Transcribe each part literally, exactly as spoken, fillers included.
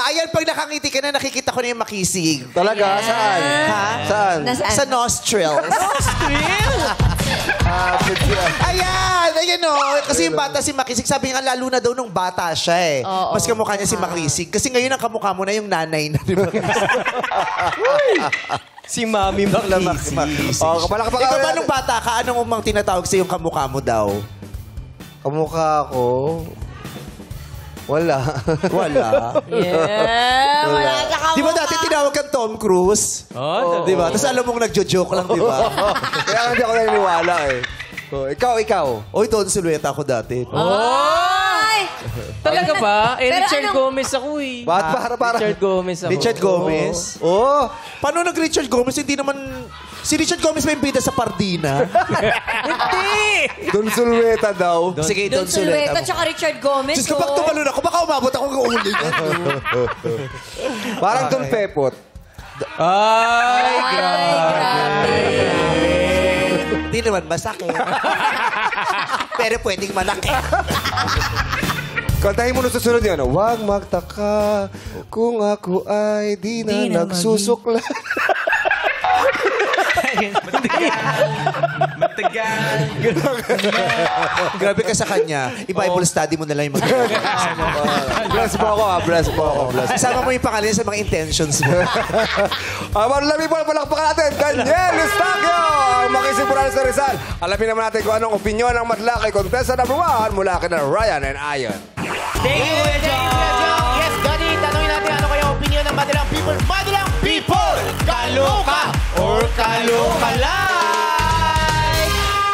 ayan, pag nakangiti ka na, nakikita ko na yung makisig. Talaga? Saan? Ha? Saan? Nasaan? Sa nostrils. Nostril? Ah, Ayan, ayan o. Kasi yung bata si Makisig, sabi nga lalo na daw nung bata siya eh. Oo. Mas kamukha niya si Makisig. Kasi ngayon ang kamukha mo na yung nanay na, di ba? Si Mami Makisig. Oh, kapalak pa ka. Ikaw ba nung bata ka, anong umang tinatawag sa yung kamukha mo daw? Kamukha ko? Wala. Wala. Yeah, wala sa kamukha. Di ba dati tinawag kang Tom Cruise? Oh, Di ba? Tapos alam mong nagjo-joke lang, di ba? Kaya hindi ako naniniwala eh. Oh, ikaw, ikaw. Oy, Don Silueta ako dati. Ay! Talaga ba? Eh, Pero Richard anong- Gomez ako eh. Ba't para para? Richard Gomez ako. Richard Gomez? Oh. Paano nag-Richard Gomez? Hindi naman... Si Richard Gomez ba yung bida sa Pardina? Hindi! Don Sulueta daw. Sige, Don Don Silueta Silueta. tsaka Richard Gomez. Diyos ko, pag oh. tumalon ako, baka umabot ako ng ulo niya. Parang Don Pepot. Ay, Ay, grabe. Hindi naman masakit. Pero pwedeng malaki. Kantahin mo na susunod yun. Huwag magtaka kung ako ay di na, Di na nagsusukla. Matagal. Grabe ka sa kanya. I-Bible study mo na lang yung mga... Bless po ako ah. Bless po ako. Bless. Kasama mo yung pangalan sa mga intentions mo. Amar Lami po, palakpakan natin. Daniel Eustachio, ang Makisig Morales sa Rizal. Alamin naman natin kung anong opinyon ng madla kay Contessa number one mula kina Ryan and Ayon. Thank you, Kuya Jong. Yes, Gani, tanongin natin ano kaya opinion ng Madalang People. Madalang People! Kaloka or kaloka like?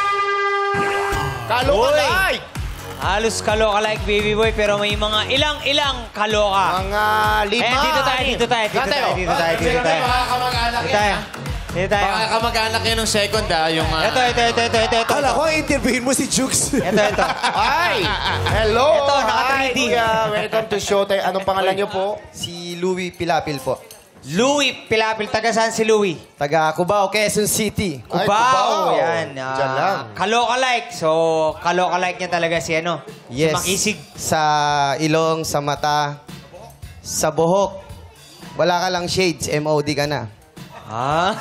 Kaloka Uy! like! Halos kaloka-like, baby boy, pero may mga ilang-ilang kaloka. Mga lima. Eh, dito tayo, dito tayo, dito Saan tayo, dito tayo, dito tayo. Baka kamag-anak Dito yan. tayo. ah. Dito tayo. Baka kamag-anak yan ng second ah. Yung, ah, Ito, ito, ito, ito, ito, ito. Kala ko, interviewin mo si Jukes. Ito, ito. Ay! Hello! Ito, naka Hi, three D. kuya. Welcome to Showtime. Anong pangalan niyo po? Si Louie Pilapil po. Louie Pilapil. Taga saan si Louie? Taga Cubao, Quezon City. Ay, Cubao. Cubao. Yan. ah, Diyan lang. Kaloka-like. So, kaloka-like niya talaga si ano? Yes. Si Makisig. Sa ilong, sa mata, sa buhok. Wala ka lang shades, M O D ka na. Ah.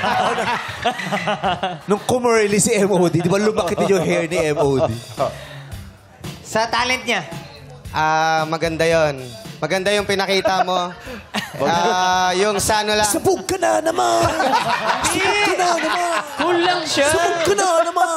Nung kumurli si M O D, di ba lumakit din yung hair ni M O D? Sa talent niya. Ah, maganda yon. Maganda yung pinakita mo. Ah, yung sa ano lang. Sabog ka na naman! Sabog ka na naman! Kulang siya. Sabog ka na naman!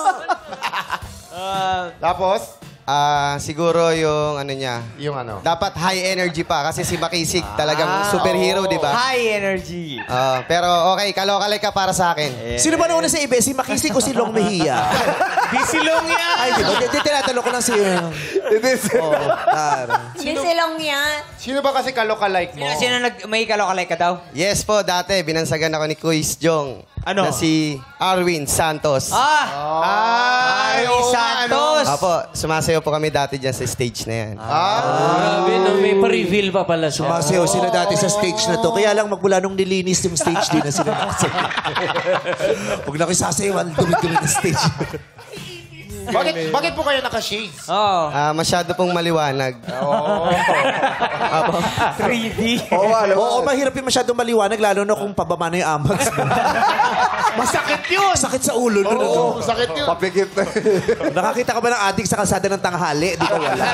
Tapos? Ah, siguro yung ano niya. Yung ano? Dapat high energy pa kasi si Makisig talagang superhero, di ba? High energy. Ah, pero okay, kalokalay ka para sa akin. Sino ba nauna sa ibe? Si Makisig o si Long Mejia? Di silong yan. Ay, di ba? Di- di- Tinatanong ko lang si... Oo, tara. Yung silong yan. Sino ba kasi kaloka-like mo? Sino, sino nag, may kaloka-like ka daw? Yes po, dati binansagan ako ni Kuis Jong. Ano? Na si Arwin Santos. Ah! Ay, Ari oo nga, Santos! Apo, sumasayaw po kami dati dyan sa stage na yan. Grabe, no, may pa-reveal pa pala siya. Sumasayaw sila dati sa stage na to. Kaya lang magmula nung nilinis yung stage din na sila nakasayaw. Pag nakisasayawan, dumi-dumi na stage. Bakit, bakit po kayo naka-shades? Oo. Ah, masyado pong maliwanag. Apo. three D. Oo, alam mo. Oo, mahirap yung masyadong maliwanag, lalo na kung pababa na yung amax mo. Masakit yun! Sakit sa ulo. nun, Oo, ano? sakit yun. Papikit na. Nakakita ka ba ng adik sa kalsada ng tanghali? Di ba wala?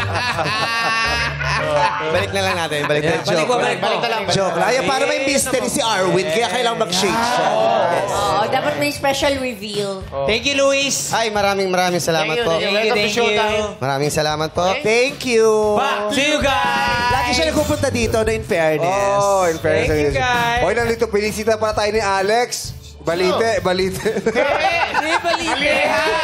Balik na lang natin. Balik na. Balik mo, balik mo. Balik na lang. Joke lang. Ayan, para may mystery si Arwin, kaya kailangan mag-shake siya. Oo, dapat may special reveal. Thank you, Luis. Ay, maraming maraming salamat Thank you, po. thank you. Thank you, Welcome to thank Showtime. you. Maraming salamat po. Thank you. Back to you guys. Lagi siya nagpupunta dito, no, in fairness. Oh, in fairness. Thank you, guys. Hoy, nandito, pinisita pala tayo ni Alex. Balite, balite. Hindi, balite.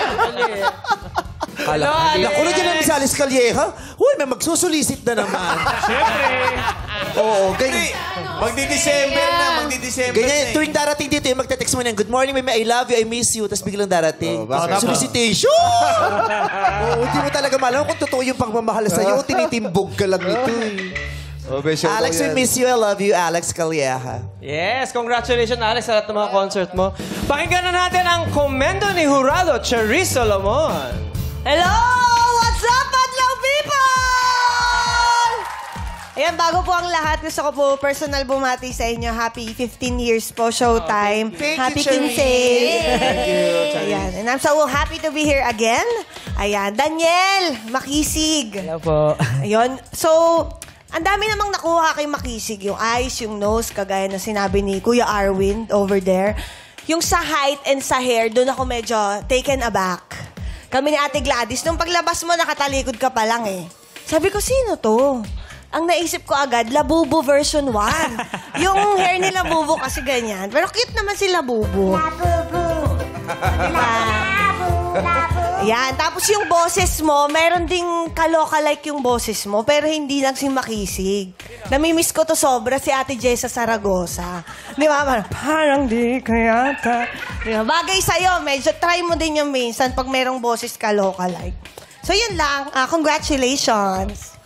Kala ko. Naku, na dyan ang si Alice Calleja. Uy, may magsusulisit na naman. Siyempre. Oo, ganyan. Magdi-December na, magdi-December Ganyan, na eh. tuwing darating dito, yung magte-text mo na, good morning, mami, I love you, I miss you, tapos biglang darating. bakit? Solicitation! Oo, hindi mo talaga malaman kung totoo yung pagmamahal sa'yo, tinitimbog ka lang nito. eh. Oh, besyo Alex, we daw yan. miss you, I love you, Alex Calleja. Yes, congratulations Alex sa lahat ng mga concert mo. Pakinggan na natin ang komento ni Jurado Charis Solomon. Hello! What's up, Madlaw people? Ayan, bago po ang lahat, gusto ko po personal bumati sa inyo. Happy fifteen years po, Showtime. Thank you, Happy Charis. Kinsey. Thank you, Ayan, and I'm so happy to be here again. Ayan, Daniel, Makisig. Hello po. Ayun, so, ang dami namang nakuha kay Makisig. Yung eyes, yung nose, kagaya na sinabi ni Kuya Arwin over there. Yung sa height and sa hair, doon ako medyo taken aback. Kami ni Ate Gladys, nung paglabas mo, nakatalikod ka pa lang eh. Sabi ko, sino to? Ang naisip ko agad, Labubo version one. Yung hair ni Labubo kasi ganyan. Pero cute naman si Labubo. Labubo. Diba? Yan. Tapos yung boses mo, meron ding kaloka-like yung boses mo, pero hindi lang si Makisig. Namimiss ko to sobra si Ate Jessa Saragosa. Di ba? Parang, parang di kayata. Di ba? Bagay sa'yo, medyo try mo din yung minsan pag merong boses kaloka-like. So yun lang. Ah, congratulations.